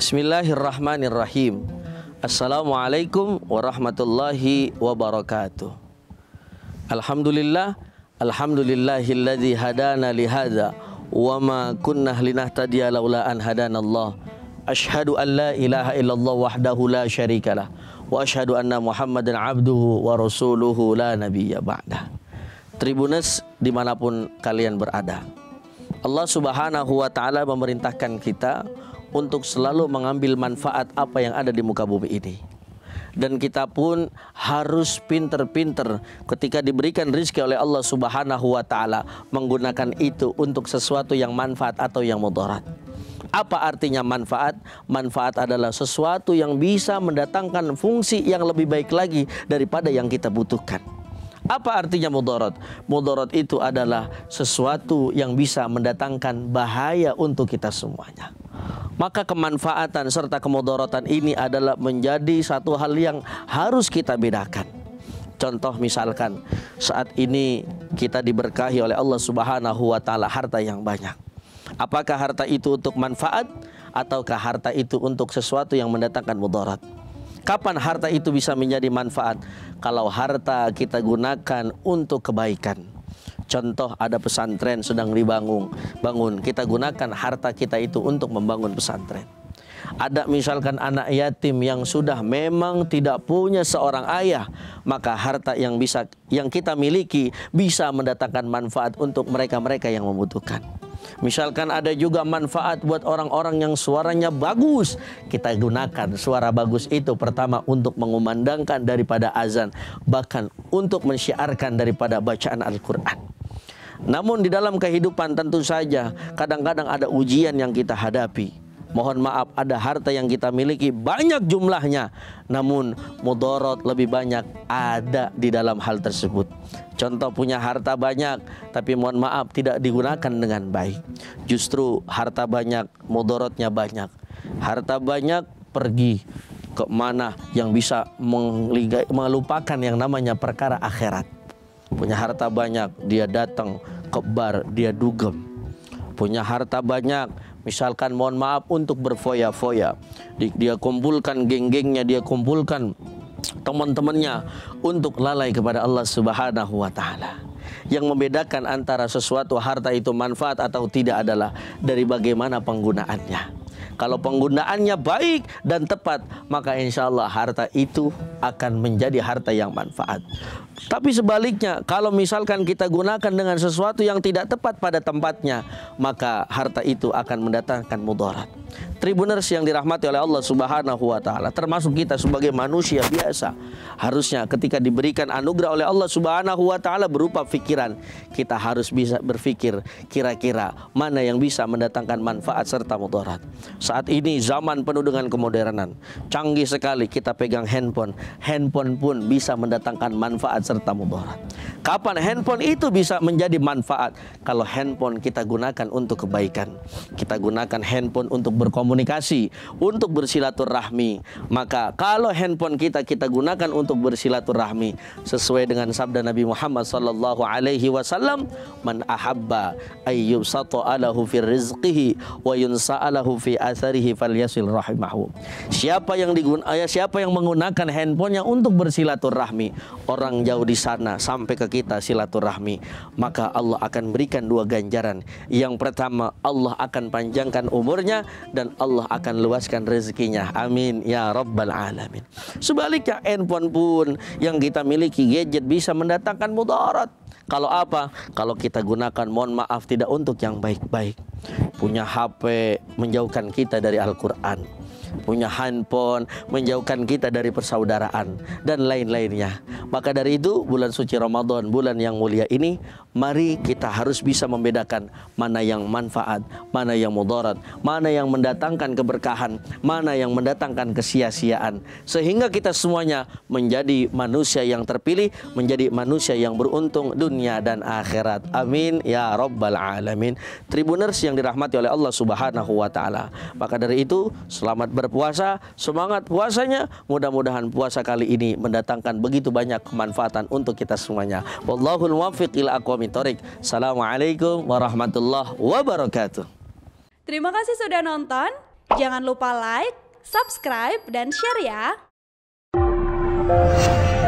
Bismillahirrahmanirrahim. Assalamualaikum warahmatullahi wabarakatuh. Alhamdulillah, alhamdulillahilladzi hadana lihadza wa ma kunna linahtadiya laula an hadanallah. Asyhadu an la ilaha illallah wahdahu la syarikalah wa asyhadu anna Muhammadan abduhu wa rasuluhu la nabiyya ba'dah. Tribuners dimanapun kalian berada, Allah Subhanahu wa ta'ala memerintahkan kita untuk selalu mengambil manfaat apa yang ada di muka bumi ini. Dan kita pun harus pinter-pinter ketika diberikan rezeki oleh Allah Subhanahu wa ta'ala, menggunakan itu untuk sesuatu yang manfaat atau yang mudarat. Apa artinya manfaat? Manfaat adalah sesuatu yang bisa mendatangkan fungsi yang lebih baik lagi daripada yang kita butuhkan. Apa artinya mudarat? Mudarat itu adalah sesuatu yang bisa mendatangkan bahaya untuk kita semuanya. Maka kemanfaatan serta kemudaratan ini adalah menjadi satu hal yang harus kita bedakan. Contoh misalkan saat ini kita diberkahi oleh Allah Subhanahu wa ta'ala harta yang banyak. Apakah harta itu untuk manfaat ataukah harta itu untuk sesuatu yang mendatangkan mudarat? Kapan harta itu bisa menjadi manfaat? Kalau harta kita gunakan untuk kebaikan. Contoh, ada pesantren sedang dibangun, kita gunakan harta kita itu untuk membangun pesantren. Ada misalkan anak yatim yang sudah memang tidak punya seorang ayah, maka harta yang kita miliki bisa mendatangkan manfaat untuk mereka-mereka yang membutuhkan. Misalkan ada juga manfaat buat orang-orang yang suaranya bagus, kita gunakan suara bagus itu pertama untuk mengumandangkan daripada azan, bahkan untuk mensyiarkan daripada bacaan Al-Quran. Namun di dalam kehidupan tentu saja kadang-kadang ada ujian yang kita hadapi. Mohon maaf, ada harta yang kita miliki banyak jumlahnya, namun mudarat lebih banyak ada di dalam hal tersebut. Contoh, punya harta banyak tapi mohon maaf tidak digunakan dengan baik. Justru harta banyak, mudaratnya banyak. Harta banyak pergi ke mana yang bisa melupakan yang namanya perkara akhirat. Punya harta banyak, dia datang ke bar, dia dugem. Punya harta banyak, misalkan mohon maaf untuk berfoya-foya, dia kumpulkan geng-gengnya, dia kumpulkan teman-temannya untuk lalai kepada Allah Subhanahu wa ta'ala. Yang membedakan antara sesuatu harta itu manfaat atau tidak adalah dari bagaimana penggunaannya. Kalau penggunaannya baik dan tepat, maka insya Allah harta itu akan menjadi harta yang manfaat. Tapi sebaliknya, kalau misalkan kita gunakan dengan sesuatu yang tidak tepat pada tempatnya, maka harta itu akan mendatangkan mudarat. Tribuners yang dirahmati oleh Allah Subhanahu wa ta'ala, termasuk kita sebagai manusia biasa, harusnya ketika diberikan anugerah oleh Allah Subhanahu wa ta'ala berupa pikiran, kita harus bisa berpikir kira-kira mana yang bisa mendatangkan manfaat serta mudarat. Saat ini zaman penuh dengan kemodernan, canggih sekali, kita pegang handphone. Handphone pun bisa mendatangkan manfaat serta mudarat. Kapan handphone itu bisa menjadi manfaat? Kalau handphone kita gunakan untuk kebaikan, kita gunakan handphone untuk berkomunikasi, untuk bersilaturahmi. Maka kalau handphone kita gunakan untuk bersilaturahmi, sesuai dengan sabda Nabi Muhammad sallallahu alaihi wasallam, man ahabba ayyubsata alahu fi rizqihi wa yunsa'alahu fi atharihi falyasil rahimahu. Siapa yang menggunakan handphonenya untuk bersilaturahmi, orang jauh di sana sampai ke kita silaturahmi, maka Allah akan berikan dua ganjaran. Yang pertama, Allah akan panjangkan umurnya dan Allah akan luaskan rezekinya. Amin ya rabbal alamin. Sebaliknya, handphone pun yang kita miliki, gadget, bisa mendatangkan mudarat. Kalau apa? Kalau kita gunakan, mohon maaf, tidak untuk yang baik-baik. Punya HP menjauhkan kita dari Al-Quran. Punya handphone menjauhkan kita dari persaudaraan dan lain-lainnya. Maka dari itu, bulan suci Ramadan, bulan yang mulia ini, mari kita harus bisa membedakan mana yang manfaat, mana yang mudarat, mana yang mendatangkan keberkahan, mana yang mendatangkan kesia-siaan, sehingga kita semuanya menjadi manusia yang terpilih, menjadi manusia yang beruntung dunia dan akhirat. Amin ya rabbal alamin. Tribuners yang dirahmati oleh Allah Subhanahu wa ta'ala, maka dari itu selamat berpuasa, semangat puasanya. Mudah-mudahan puasa kali ini mendatangkan begitu banyak kemanfaatan untuk kita semuanya. Wallahul muwaffiq ila aqwamit thoriq. Assalamualaikum warahmatullahi wabarakatuh. Terima kasih sudah nonton. Jangan lupa like, subscribe, dan share ya.